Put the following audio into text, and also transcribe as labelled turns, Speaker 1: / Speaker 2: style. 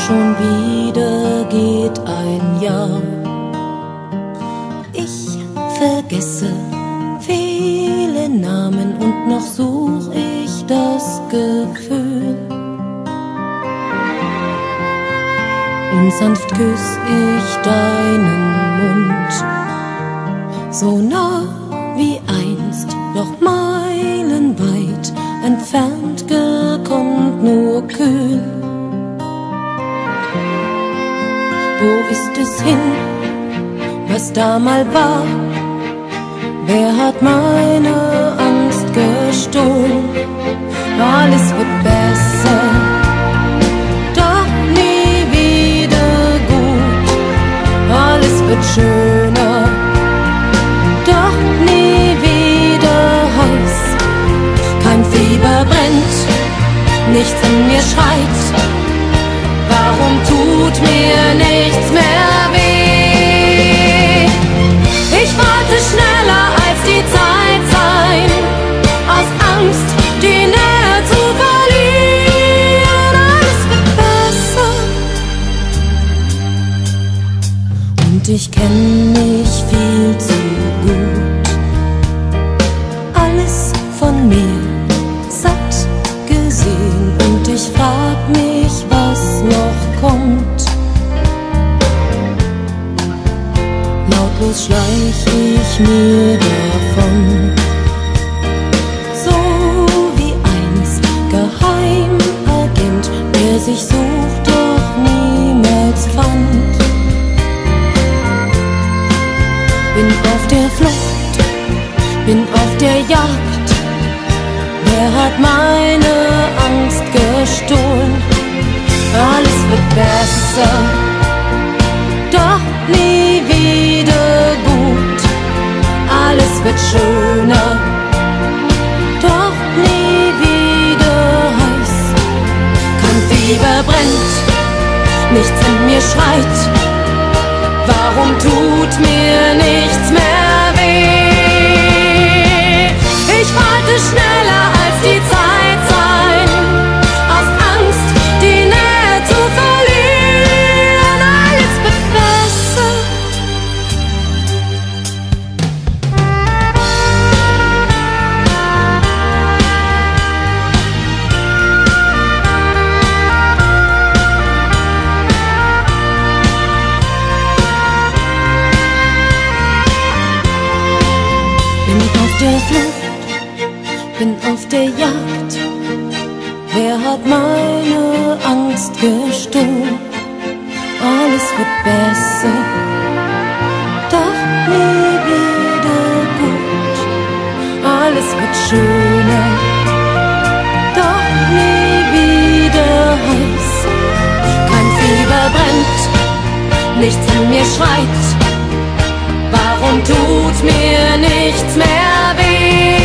Speaker 1: Schon wieder geht ein Jahr. Ich vergesse viele Namen und noch such ich das Gefühl. Und sanft küss ich deinen Mund, so nah wie einst, doch meilenweit entfernt, gekonnt nur kühl. Wo ist es hin, was da mal war? Wer hat meine Angst gestohlen? Alles wird besser, doch nie wieder gut. Alles wird schöner, doch nie wieder heiß. Kein Fieber brennt, nichts in mir schreit. Warum tut mir nichts mehr weh? Ich wollte schneller als die Zeit sein, aus Angst die Nähe zu verlieren. Alles wird besser und ich kenn mich viel zu gut. Alles von mir satt gesehen und ich frag mich, was noch kommt. Lautlos schleich ich mir davon, so wie einst Geheimagent, der sich sucht, doch niemals fand. Bin auf der Flucht, bin auf der Jagd. Wer hat meine Angst gestohlen? Alles wird besser, doch nie wieder gut. Alles wird schöner, doch nie wieder heiß. Kein Fieber brennt, nichts in mir schreit. Warum tut mir nichts mehr weh? Ich wollte schneller als die Zeit sein, aus Angst die Nähe zu verlieren. Alles wird besser. Bin auf der Flucht, bin auf der Jagd. Wer hat meine Angst gestohlen? Alles wird besser, doch nie wieder gut. Alles wird schöner, doch nie wieder heiß. Kein Fieber brennt, nichts in mir schreit. Warum tut mir nichts mehr weh?